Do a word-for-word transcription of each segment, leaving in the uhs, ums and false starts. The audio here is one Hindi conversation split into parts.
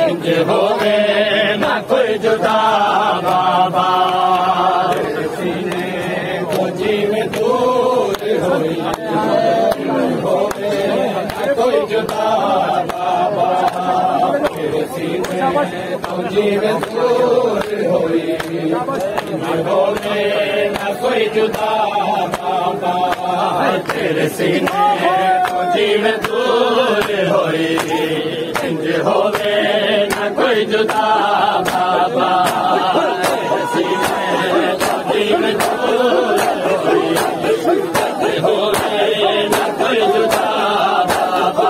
इंज होवे न कोई जुदा बाबा सीने को जीव दूर होई होवे न कोई जुदा बाबा सीने को जीव दूर होई इंज होवे न कोई जुदा बाबा तेरे सीने को जीव दूर होई इंज होवे न कोई जुदा बाबा सीने को जीव दूर होई इंज होवे न कोई जुदा बाबा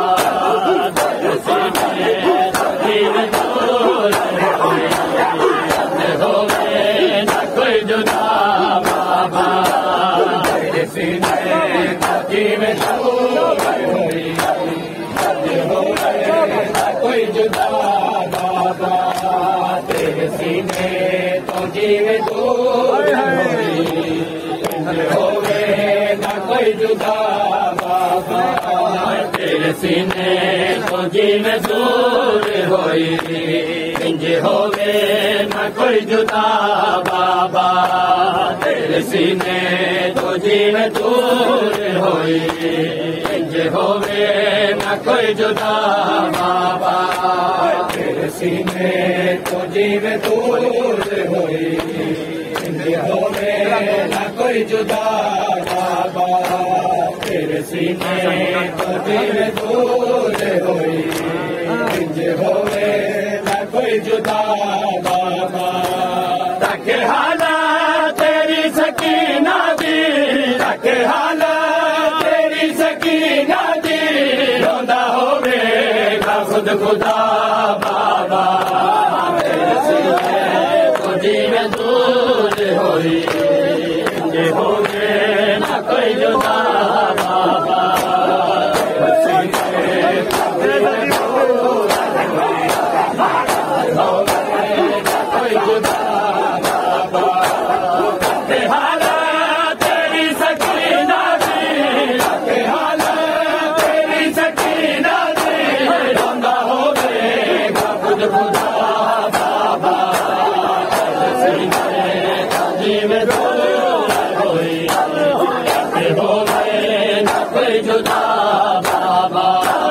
सीने को जीव दूर होई इंज होवे न कोई जुदा बाबा सीने को जीव दूर होई कोई जुदा बाबा तेरे सीने तो जीव दूर होवे न कोई जुदा बाबा तेरे सीने तो जीव दूर होई इंज होवे न कोई जुदा बाबा तेरे सीने तो जीव दूर होई इंज होवे न कोई जुदा बाबा तेरे सीने तो जीव दूर होई इंज होवे न कोई जुदा बाबा तेरे सीने तो जीव दूर होई इंज होवे न कोई जुदा बाबा रखे हाला तेरी सकीना दी रखे हाला तेरी सकीना दी रोंदा होवेगा खुद खुदा बाबा तेरे सीने को जीव दूर होई इंज होवे न कोई जुदा बाबा तेरे सीने को जीव दूर होई कोई जुदा बाबा रखे हाला तेरी सकीना दी रखे हाला तेरी सकीना दी रोंदा होवेगा खुद खुदा बाबा सीने का जीव दूर होई होवे न कोई जुदा बाबा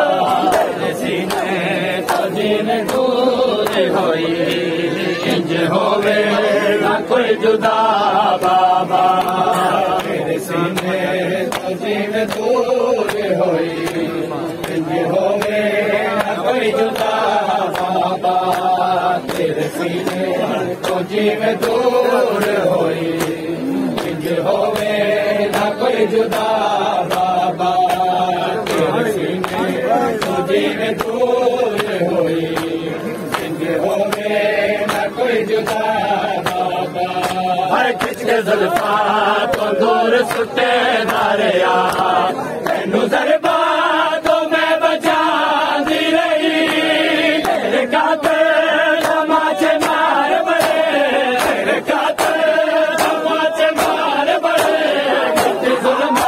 सीने का जीव दूर होई इंज होवे न कोई जुदा बाबा तेरे सीने तो जीव दूर होई इंज होवे न कोई जुदा बाबा तेरे सीने तो जीव दूर होई इंज होवे न कोई जुदा बाबा तेरे सीने तो जीव दूर होई इंज होवे न कोई जुदा बाबा हर खिच के जुल्फा तो दूर सुटे दारिया तेनू जरबा तो मैं बचा दी रही तेरे कातर तमाचे मार बड़े तेरे कातर तमाचे मार बड़े कितने जुल्मा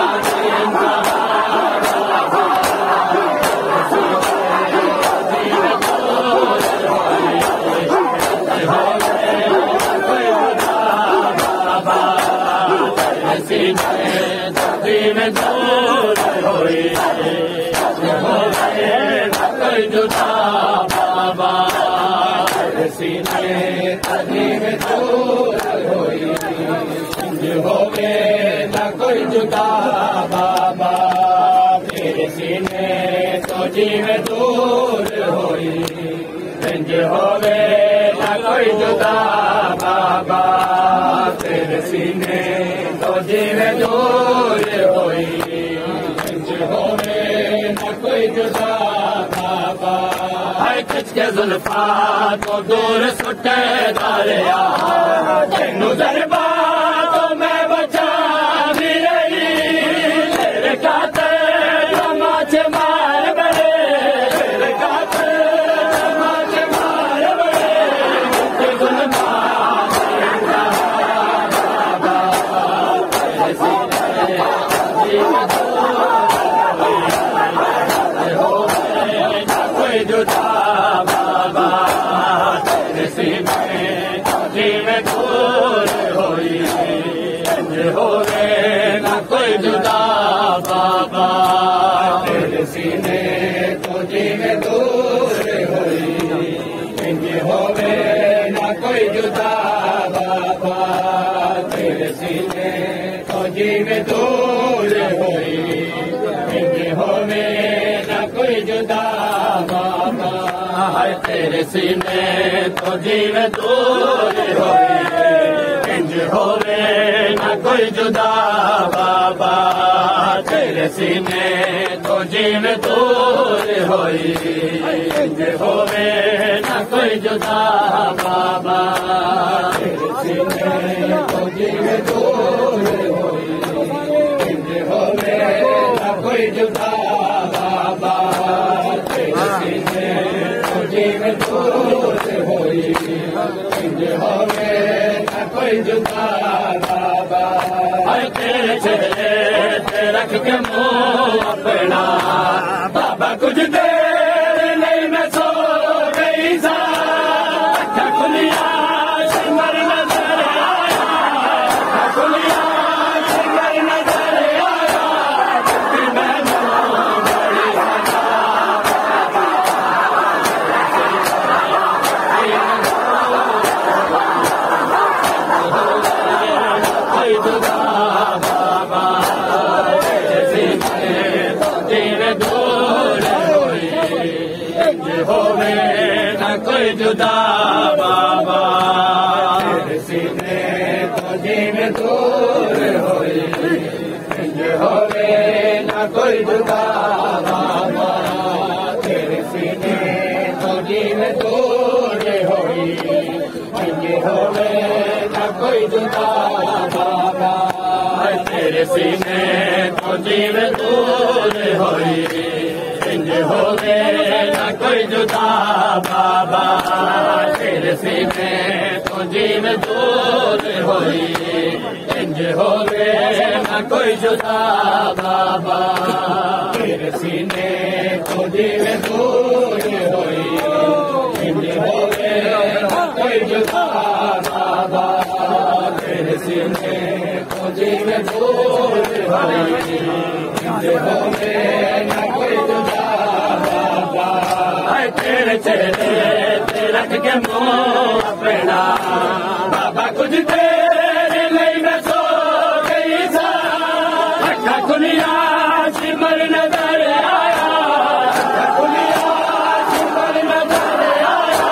जीव दूर होई कोई जुदा बाबा सीने जीव दूर होई इंज होवे न कोई जुदा बाबा तेरे सीने तो जीव दूर होई इंज होवे न कोई जुदा बाबा तेरे सीने तो जीव दूर होई इंज होवे न कोई जुदा बाबा हर खिच के जुल्फा तो दूर सुटे दारिया तेनू जरबा तो मैं बचा भी रही तेरे कातर तमाचे मार बड़े तेरे कातर तमाचे मार बड़े कितने जुल्मा कोई जुदा बाबा है तेरे सीने तो जीव दूर होई इंज होवे न कोई जुदा बाबा तेरे सीने तो जीव दूर होई इंज होवे न कोई जुदा बाबा तेरे सीने तो जीव दूर होई इंज होवे न कोई जुदा बाबा तेरे सीने तो जीव दूर होई इंज होवे न कोई जुदा बाबा हर तेरे चेहरे रख के मुंह अपना बाबा कुछ देर नहीं मैं सो गई सा अखा खुलिया सिमर नजर आया अखा खुलिया सिमर नजर आया कि मैं बड़ी कोई जुदा बाबा तेरे दूर होई इंज होवे न कोई जुदा बाबा तेरे सीने तो जीव दूर होई इंज होवे न कोई जुदा बाबा तेरे सीने तो जीव दूर होई इंज होवे न कोई जुदा बाबा तेरे सीने तो जीव दूर होई इंज होवे न कोई जुदा बाबा तेरे सीने तो जीव दूर होई इंज होवे न कोई जुदा बाबा तेरे सीने तो जीव दूर होई इंज होवे न कोई जुदा बाबा तेरे सीने तो जीव दूर होई इंज होवे न कोई जुदा बाबा तेरे चेहरे रख के मुंह अपना बाबा कुछ देर नहीं मैं सो गई सा अखा खुलिया सिमर नजर आया अखा खुलिया सिमर नजर आया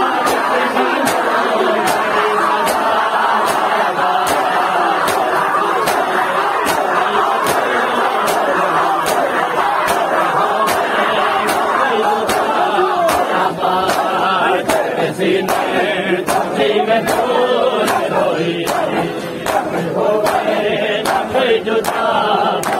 सीने तो जीव दूर होई होवे न कोई जुदा